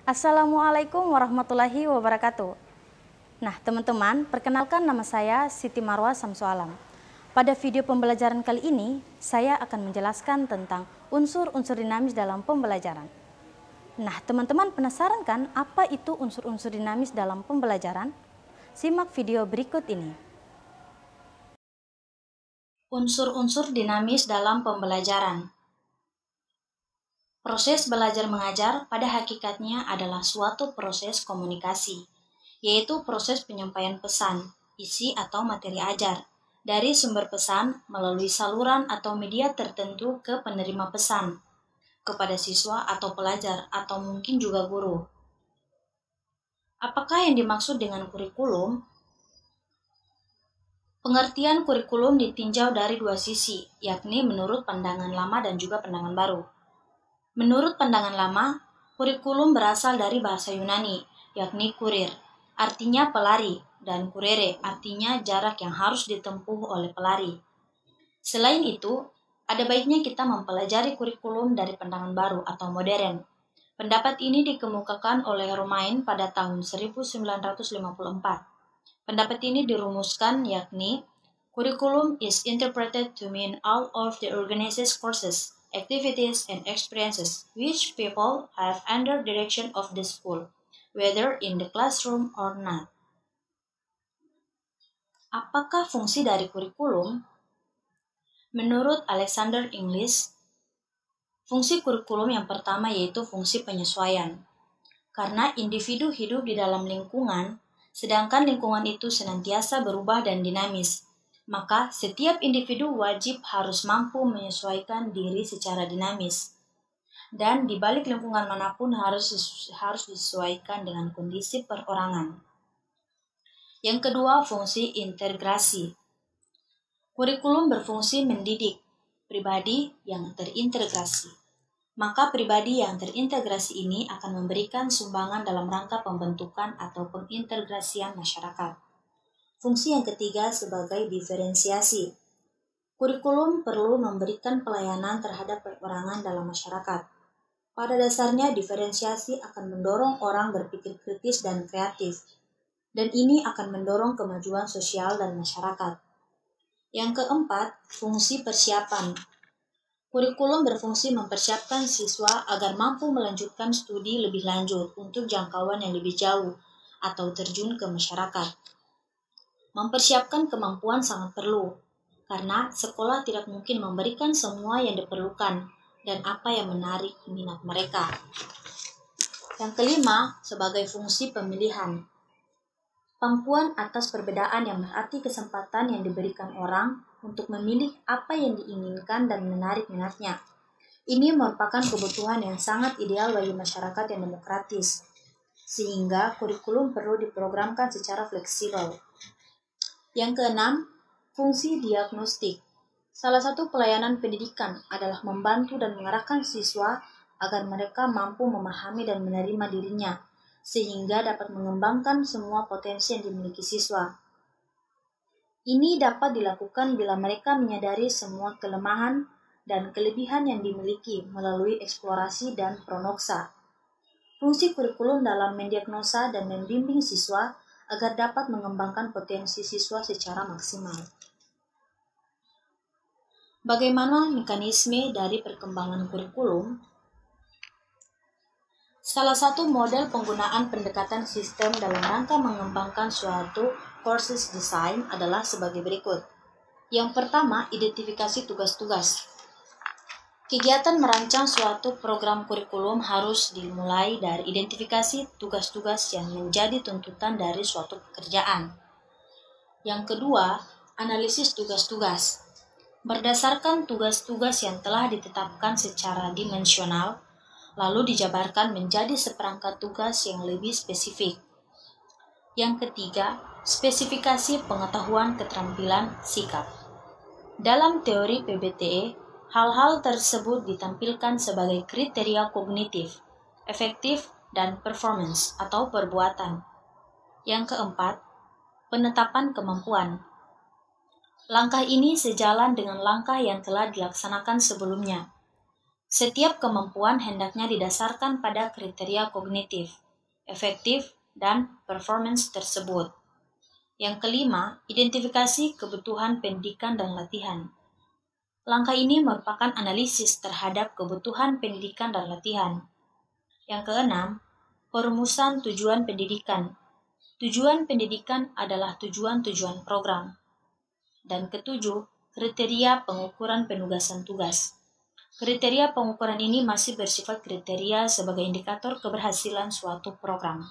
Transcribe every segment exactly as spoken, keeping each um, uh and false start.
Assalamualaikum warahmatullahi wabarakatuh. Nah teman-teman, perkenalkan nama saya Siti Marwa Samsu Alam. Pada video pembelajaran kali ini, saya akan menjelaskan tentang unsur-unsur dinamis dalam pembelajaran. Nah teman-teman penasaran kan apa itu unsur-unsur dinamis dalam pembelajaran? Simak video berikut ini. Unsur-unsur dinamis dalam pembelajaran. Proses belajar mengajar pada hakikatnya adalah suatu proses komunikasi, yaitu proses penyampaian pesan, isi atau materi ajar, dari sumber pesan melalui saluran atau media tertentu ke penerima pesan, kepada siswa atau pelajar atau mungkin juga guru. Apakah yang dimaksud dengan kurikulum? Pengertian kurikulum ditinjau dari dua sisi, yakni menurut pandangan lama dan juga pandangan baru. Menurut pandangan lama, kurikulum berasal dari bahasa Yunani, yakni kurir, artinya pelari, dan kurere, artinya jarak yang harus ditempuh oleh pelari. Selain itu, ada baiknya kita mempelajari kurikulum dari pandangan baru atau modern. Pendapat ini dikemukakan oleh Romain pada tahun seribu sembilan ratus lima puluh empat. Pendapat ini dirumuskan yakni, curriculum is interpreted to mean all of the organized courses, activities, and experiences which people have under direction of the school, whether in the classroom or not. Apakah fungsi dari kurikulum? Menurut Alexander Inglis, fungsi kurikulum yang pertama yaitu fungsi penyesuaian. Karena individu hidup di dalam lingkungan, sedangkan lingkungan itu senantiasa berubah dan dinamis, maka setiap individu wajib harus mampu menyesuaikan diri secara dinamis. Dan di balik lingkungan manapun harus harus disesuaikan dengan kondisi perorangan. Yang kedua, fungsi integrasi. Kurikulum berfungsi mendidik pribadi yang terintegrasi. Maka pribadi yang terintegrasi ini akan memberikan sumbangan dalam rangka pembentukan atau pengintegrasian masyarakat. Fungsi yang ketiga sebagai diferensiasi. Kurikulum perlu memberikan pelayanan terhadap perorangan dalam masyarakat. Pada dasarnya, diferensiasi akan mendorong orang berpikir kritis dan kreatif, dan ini akan mendorong kemajuan sosial dan masyarakat. Yang keempat, fungsi persiapan. Kurikulum berfungsi mempersiapkan siswa agar mampu melanjutkan studi lebih lanjut untuk jangkauan yang lebih jauh atau terjun ke masyarakat. Mempersiapkan kemampuan sangat perlu, karena sekolah tidak mungkin memberikan semua yang diperlukan dan apa yang menarik minat mereka. Yang kelima, sebagai fungsi pemilihan. Pangkuan atas perbedaan yang berarti kesempatan yang diberikan orang untuk memilih apa yang diinginkan dan menarik minatnya. Ini merupakan kebutuhan yang sangat ideal bagi masyarakat yang demokratis, sehingga kurikulum perlu diprogramkan secara fleksibel. Yang keenam, fungsi diagnostik. Salah satu pelayanan pendidikan adalah membantu dan mengarahkan siswa agar mereka mampu memahami dan menerima dirinya, sehingga dapat mengembangkan semua potensi yang dimiliki siswa. Ini dapat dilakukan bila mereka menyadari semua kelemahan dan kelebihan yang dimiliki melalui eksplorasi dan pronoksa. Fungsi kurikulum dalam mendiagnosa dan membimbing siswa agar dapat mengembangkan potensi siswa secara maksimal. Bagaimana mekanisme dari perkembangan kurikulum? Salah satu model penggunaan pendekatan sistem dalam rangka mengembangkan suatu courses design adalah sebagai berikut. Yang pertama, identifikasi tugas-tugas. Kegiatan merancang suatu program kurikulum harus dimulai dari identifikasi tugas-tugas yang menjadi tuntutan dari suatu pekerjaan. Yang kedua, analisis tugas-tugas. Berdasarkan tugas-tugas yang telah ditetapkan secara dimensional, lalu dijabarkan menjadi seperangkat tugas yang lebih spesifik. Yang ketiga, spesifikasi pengetahuan keterampilan sikap. Dalam teori P B T E, hal-hal tersebut ditampilkan sebagai kriteria kognitif, efektif, dan performance atau perbuatan. Yang keempat, penetapan kemampuan. Langkah ini sejalan dengan langkah yang telah dilaksanakan sebelumnya. Setiap kemampuan hendaknya didasarkan pada kriteria kognitif, efektif, dan performance tersebut. Yang kelima, identifikasi kebutuhan pendidikan dan latihan. Langkah ini merupakan analisis terhadap kebutuhan pendidikan dan latihan. Yang keenam, perumusan tujuan pendidikan. Tujuan pendidikan adalah tujuan-tujuan program. Dan ketujuh, kriteria pengukuran penugasan tugas. Kriteria pengukuran ini masih bersifat kriteria sebagai indikator keberhasilan suatu program.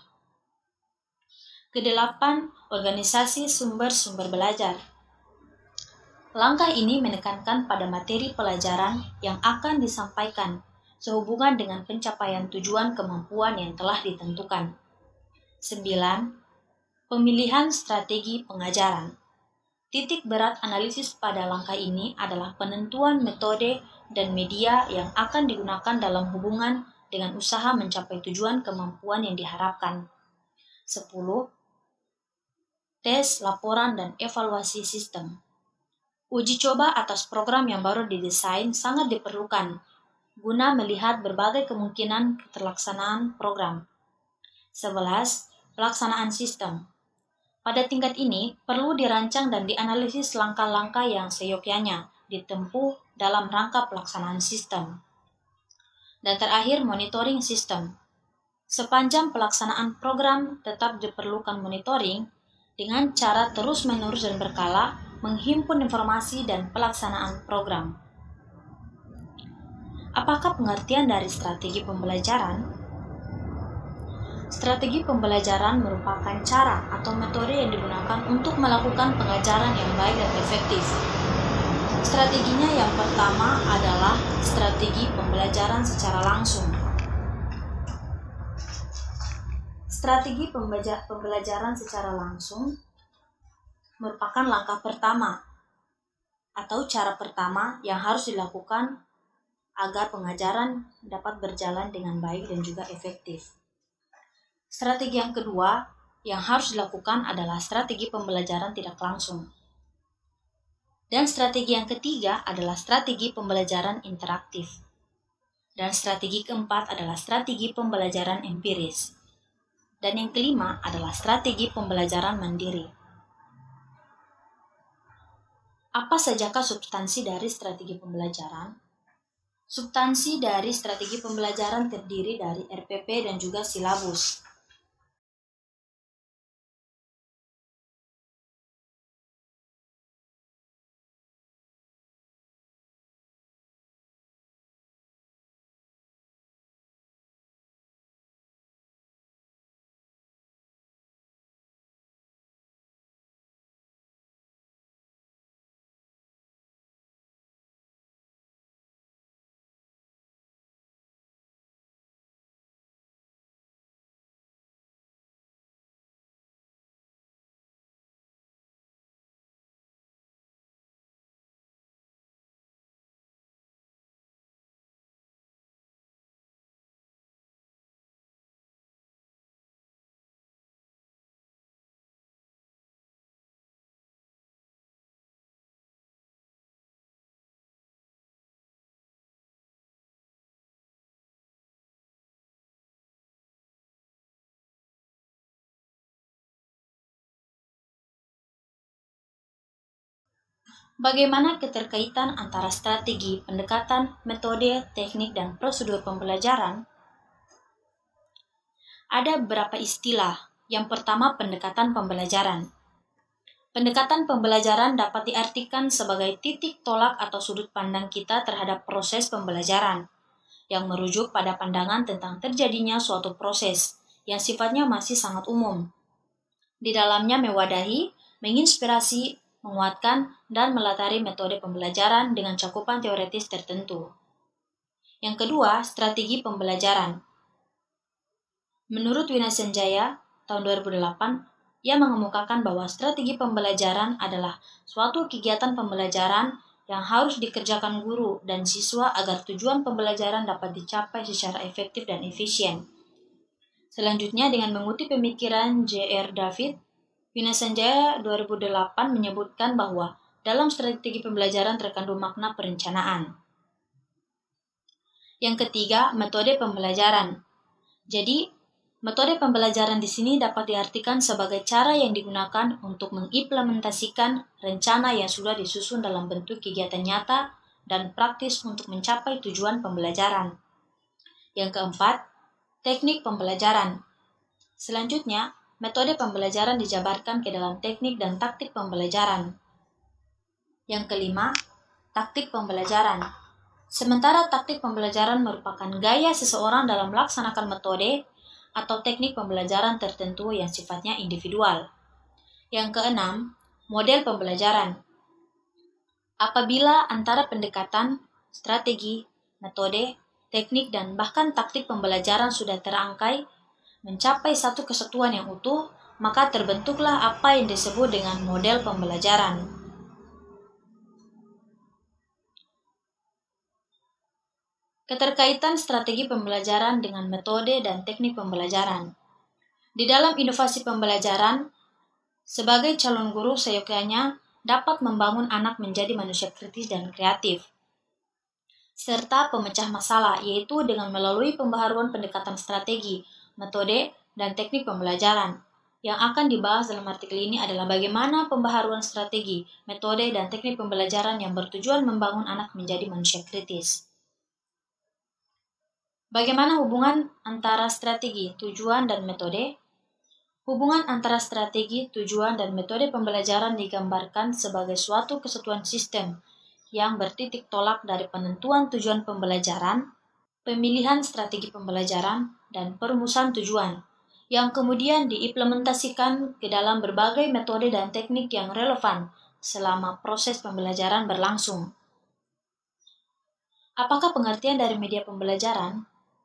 Kedelapan, organisasi sumber-sumber belajar. Langkah ini menekankan pada materi pelajaran yang akan disampaikan sehubungan dengan pencapaian tujuan kemampuan yang telah ditentukan. Sembilan, pemilihan strategi pengajaran. Titik berat analisis pada langkah ini adalah penentuan metode dan media yang akan digunakan dalam hubungan dengan usaha mencapai tujuan kemampuan yang diharapkan. Sepuluh, tes, laporan, dan evaluasi sistem. Uji coba atas program yang baru didesain sangat diperlukan guna melihat berbagai kemungkinan keterlaksanaan program. Sebelas, pelaksanaan sistem. Pada tingkat ini, perlu dirancang dan dianalisis langkah-langkah yang seyogyanya ditempuh dalam rangka pelaksanaan sistem. Dan terakhir, monitoring sistem. Sepanjang pelaksanaan program tetap diperlukan monitoring dengan cara terus-menerus dan berkala menghimpun informasi dan pelaksanaan program. Apakah pengertian dari strategi pembelajaran? Strategi pembelajaran merupakan cara atau metode yang digunakan untuk melakukan pengajaran yang baik dan efektif. Strateginya yang pertama adalah strategi pembelajaran secara langsung. Strategi pembelajaran secara langsung merupakan langkah pertama atau cara pertama yang harus dilakukan agar pengajaran dapat berjalan dengan baik dan juga efektif. Strategi yang kedua yang harus dilakukan adalah strategi pembelajaran tidak langsung. Dan strategi yang ketiga adalah strategi pembelajaran interaktif. Dan strategi keempat adalah strategi pembelajaran empiris. Dan yang kelima adalah strategi pembelajaran mandiri. Apa sajakah substansi dari strategi pembelajaran? Substansi dari strategi pembelajaran terdiri dari R P P dan juga silabus. Bagaimana keterkaitan antara strategi, pendekatan, metode, teknik, dan prosedur pembelajaran? Ada beberapa istilah. Yang pertama, pendekatan pembelajaran. Pendekatan pembelajaran dapat diartikan sebagai titik tolak atau sudut pandang kita terhadap proses pembelajaran, yang merujuk pada pandangan tentang terjadinya suatu proses, yang sifatnya masih sangat umum. Di dalamnya mewadahi, menginspirasi, menguatkan, dan melatari metode pembelajaran dengan cakupan teoretis tertentu. Yang kedua, strategi pembelajaran. Menurut Winasenjaya, tahun dua ribu delapan, ia mengemukakan bahwa strategi pembelajaran adalah suatu kegiatan pembelajaran yang harus dikerjakan guru dan siswa agar tujuan pembelajaran dapat dicapai secara efektif dan efisien. Selanjutnya, dengan mengutip pemikiran J R David, Winasenjaya dua ribu delapan menyebutkan bahwa dalam strategi pembelajaran terkandung makna perencanaan. Yang ketiga, metode pembelajaran. Jadi, metode pembelajaran di sini dapat diartikan sebagai cara yang digunakan untuk mengimplementasikan rencana yang sudah disusun dalam bentuk kegiatan nyata dan praktis untuk mencapai tujuan pembelajaran. Yang keempat, teknik pembelajaran. Selanjutnya, metode pembelajaran dijabarkan ke dalam teknik dan taktik pembelajaran. Yang kelima, taktik pembelajaran. Sementara taktik pembelajaran merupakan gaya seseorang dalam melaksanakan metode atau teknik pembelajaran tertentu yang sifatnya individual. Yang keenam, model pembelajaran. Apabila antara pendekatan, strategi, metode, teknik, dan bahkan taktik pembelajaran sudah terangkai, mencapai satu kesatuan yang utuh, maka terbentuklah apa yang disebut dengan model pembelajaran. Keterkaitan strategi pembelajaran dengan metode dan teknik pembelajaran. Di dalam inovasi pembelajaran, sebagai calon guru seyogyanya dapat membangun anak menjadi manusia kritis dan kreatif, serta pemecah masalah, yaitu dengan melalui pembaharuan pendekatan strategi, metode, dan teknik pembelajaran. Yang akan dibahas dalam artikel ini adalah bagaimana pembaharuan strategi, metode, dan teknik pembelajaran yang bertujuan membangun anak menjadi manusia kritis. Bagaimana hubungan antara strategi, tujuan, dan metode? Hubungan antara strategi, tujuan, dan metode pembelajaran digambarkan sebagai suatu kesatuan sistem yang bertitik tolak dari penentuan tujuan pembelajaran, pemilihan strategi pembelajaran, dan perumusan tujuan, yang kemudian diimplementasikan ke dalam berbagai metode dan teknik yang relevan selama proses pembelajaran berlangsung. Apakah pengertian dari media pembelajaran?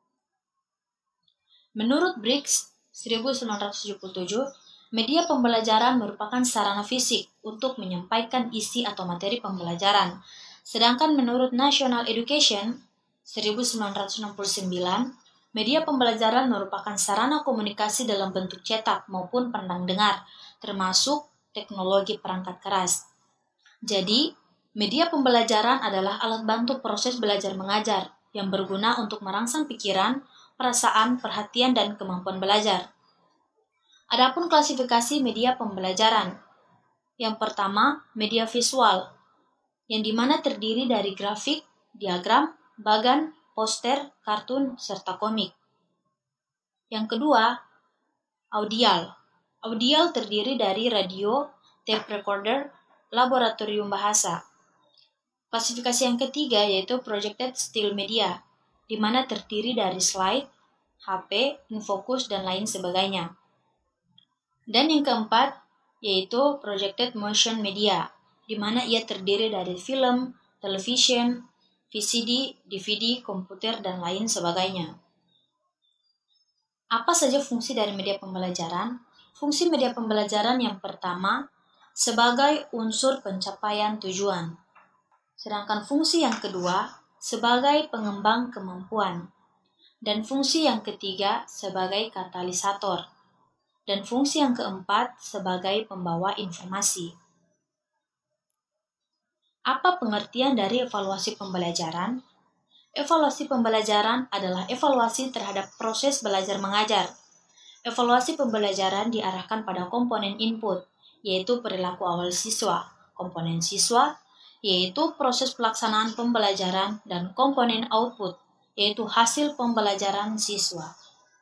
Menurut Briggs, seribu sembilan ratus tujuh puluh tujuh, media pembelajaran merupakan sarana fisik untuk menyampaikan isi atau materi pembelajaran. Sedangkan menurut National Education, seribu sembilan ratus enam puluh sembilan, media pembelajaran merupakan sarana komunikasi dalam bentuk cetak maupun pandang dengar, termasuk teknologi perangkat keras. Jadi, media pembelajaran adalah alat bantu proses belajar mengajar yang berguna untuk merangsang pikiran, perasaan, perhatian, dan kemampuan belajar. Adapun klasifikasi media pembelajaran. Yang pertama, media visual, yang dimana terdiri dari grafik, diagram, bagan, poster, kartun, serta komik. Yang kedua, audial. Audial terdiri dari radio, tape recorder, laboratorium bahasa. Klasifikasi yang ketiga yaitu projected still media, di mana terdiri dari slide, H P, infocus, dan lain sebagainya. Dan yang keempat, yaitu projected motion media, di mana ia terdiri dari film, television, V C D, D V D, komputer, dan lain sebagainya. Apa saja fungsi dari media pembelajaran? Fungsi media pembelajaran yang pertama, sebagai unsur pencapaian tujuan. Sedangkan fungsi yang kedua, sebagai pengembang kemampuan, dan fungsi yang ketiga sebagai katalisator, dan fungsi yang keempat sebagai pembawa informasi. Apa pengertian dari evaluasi pembelajaran? Evaluasi pembelajaran adalah evaluasi terhadap proses belajar mengajar. Evaluasi pembelajaran diarahkan pada komponen input, yaitu perilaku awal siswa, komponen siswa, yaitu proses pelaksanaan pembelajaran, dan komponen output, yaitu hasil pembelajaran siswa.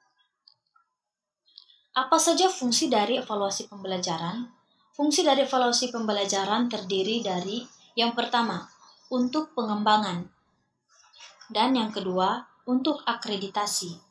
Apa saja fungsi dari evaluasi pembelajaran? Fungsi dari evaluasi pembelajaran terdiri dari yang pertama, untuk pengembangan, dan yang kedua, untuk akreditasi.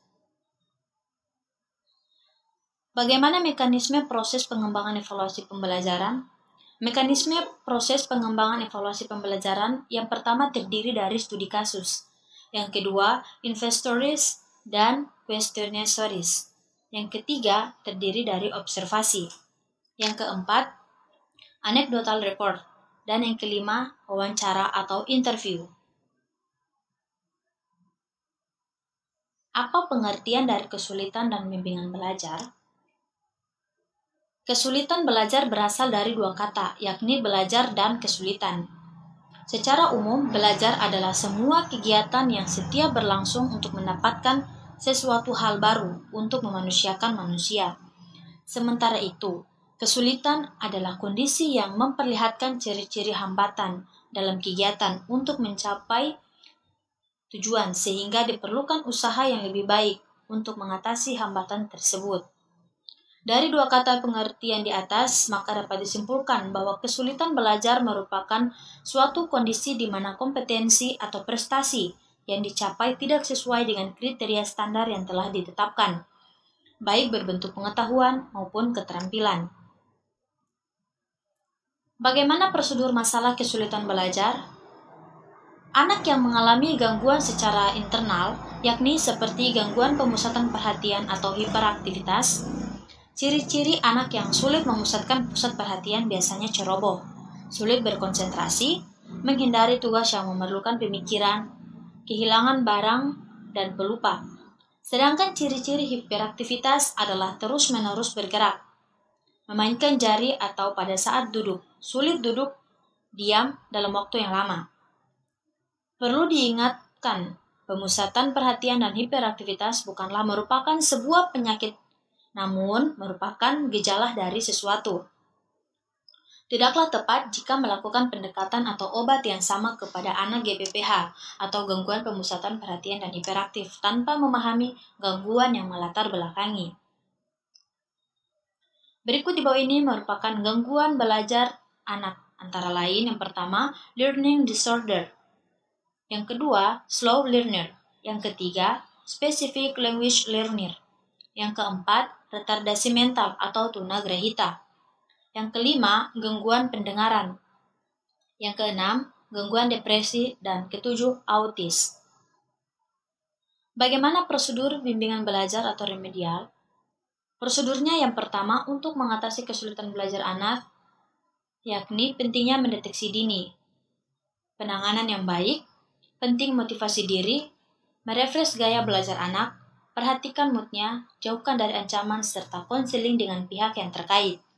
Bagaimana mekanisme proses pengembangan evaluasi pembelajaran? Mekanisme proses pengembangan evaluasi pembelajaran yang pertama terdiri dari studi kasus, yang kedua inventories dan questionnaires, yang ketiga terdiri dari observasi, yang keempat anecdotal report, dan yang kelima wawancara atau interview. Apa pengertian dari kesulitan dan bimbingan belajar? Kesulitan belajar berasal dari dua kata, yakni belajar dan kesulitan. Secara umum, belajar adalah semua kegiatan yang setia berlangsung untuk mendapatkan sesuatu hal baru untuk memanusiakan manusia. Sementara itu, kesulitan adalah kondisi yang memperlihatkan ciri-ciri hambatan dalam kegiatan untuk mencapai tujuan, sehingga diperlukan usaha yang lebih baik untuk mengatasi hambatan tersebut. Dari dua kata pengertian di atas, maka dapat disimpulkan bahwa kesulitan belajar merupakan suatu kondisi di mana kompetensi atau prestasi yang dicapai tidak sesuai dengan kriteria standar yang telah ditetapkan, baik berbentuk pengetahuan maupun keterampilan. Bagaimana prosedur masalah kesulitan belajar? Anak yang mengalami gangguan secara internal, yakni seperti gangguan pemusatan perhatian atau hiperaktivitas. Ciri-ciri anak yang sulit memusatkan pusat perhatian biasanya ceroboh, sulit berkonsentrasi, menghindari tugas yang memerlukan pemikiran, kehilangan barang, dan pelupa. Sedangkan ciri-ciri hiperaktivitas adalah terus-menerus bergerak, memainkan jari atau pada saat duduk, sulit duduk diam dalam waktu yang lama. Perlu diingatkan, pemusatan perhatian dan hiperaktivitas bukanlah merupakan sebuah penyakit, namun merupakan gejala dari sesuatu. Tidaklah tepat jika melakukan pendekatan atau obat yang sama kepada anak G P P H atau gangguan pemusatan perhatian dan hiperaktif tanpa memahami gangguan yang melatar belakangi. Berikut di bawah ini merupakan gangguan belajar anak, antara lain yang pertama, learning disorder. Yang kedua, slow learner. Yang ketiga, specific language learner. Yang keempat, retardasi mental atau tunagrahita. Yang kelima, gangguan pendengaran. Yang keenam, gangguan depresi. Dan ketujuh, autis. Bagaimana prosedur bimbingan belajar atau remedial? Prosedurnya yang pertama untuk mengatasi kesulitan belajar anak, yakni pentingnya mendeteksi dini, penanganan yang baik, penting motivasi diri, merefresh gaya belajar anak, perhatikan moodnya, jauhkan dari ancaman, serta konseling dengan pihak yang terkait.